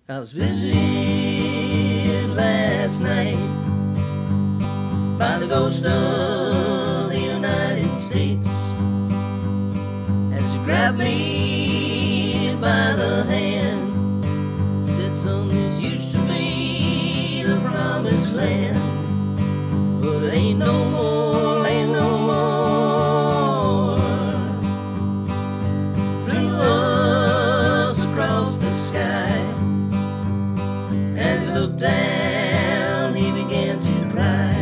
I was visited last night by the ghost of the United States as he grabbed me by the hand, said, "Son, this used to be the promised land, but ain't no more, ain't no more." Flew us across the sky. As he looked down, he began to cry.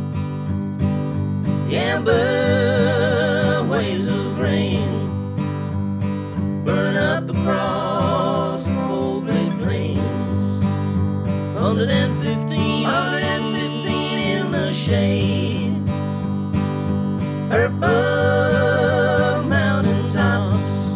The amber waves of grain burn up across the whole Great Plains. 115 in the shade, above mountain tops,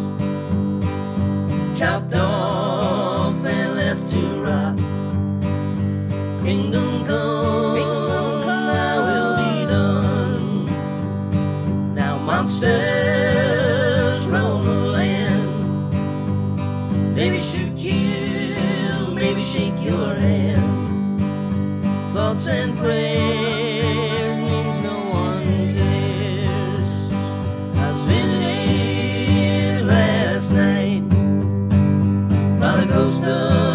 chopped off and left to rot. Kingdom come, thy will be done. Now monsters roam the land. Maybe shoot you, maybe shake your hand. Thoughts and prayers means no one cares. I was visited last night by the ghost of